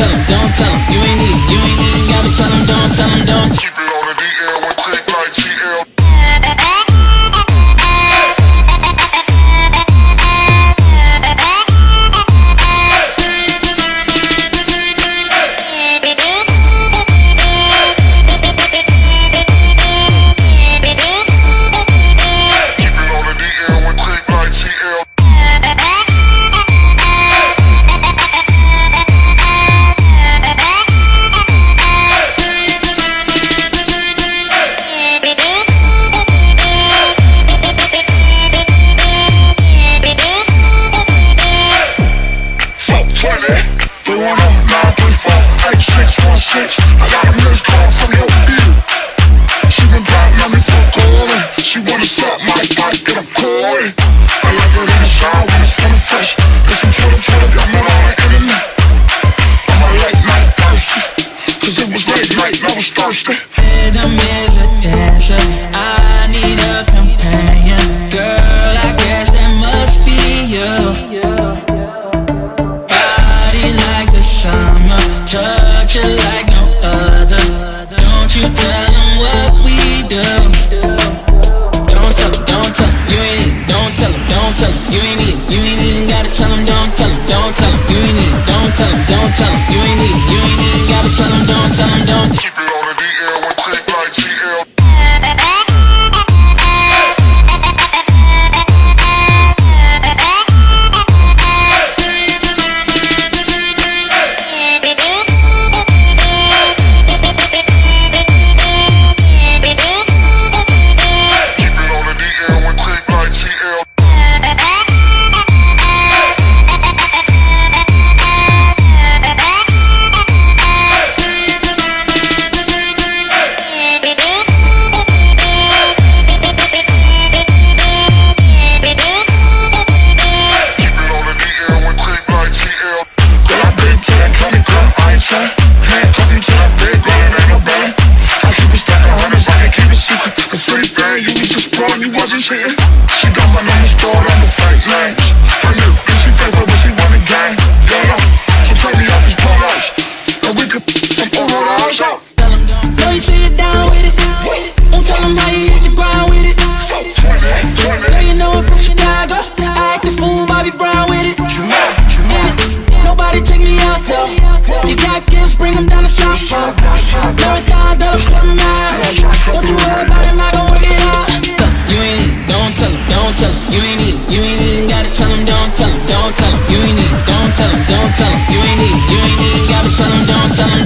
tell him, don't tell him. You ain't even gotta tell him, don't tell him, don't. Keep it on the DL with click like GL. I got a missed call from your view. She been plotting on me for calling. She wanna suck my bike and I'm calling. I love her in the shower when it's kinda fresh. There's some Twitter, I'm not on the internet. I'm a late night person, cause it was late night and I was thirsty. Rhythm is a dancer, I need a companion. Girl, I guess that must be you. Body like the summer, touch it like no other. Don't you tell them what we do. Don't tell them, don't tell them. You ain't even, don't tell them, don't tell them. You ain't even gotta tell them, don't tell them, don't tell them. You ain't even, don't tell them, don't tell them. You ain't even gotta tell them, don't tell them, don't. Keep it on the DL with click like GL. Handcuff you to that bed, girl, it ain't no belly. I keep a stack of hundreds, I can keep it secret. The free thing, you was just born, you wasn't cheating. She got my number stored under fake names. Her new, she faithful, but she want a gang. Yeah, so take me off these promos, and we could some overalls out. So you say you're down with it. Don't tell them how you hit the ground with it. So 20. Girl, you know I'm from Chicago. I act a fool, Bobby Brown with it. Nobody take me out though. You got gifts, bring them down to South Park. Marathon, gotta put them out. Don't you worry about it, I gon' work it out. You ain't even, don't tell him, don't tell him. You ain't even gotta tell him, don't tell him, don't tell him. You ain't even, don't tell him, don't tell him. You ain't even gotta tell him, don't tell him.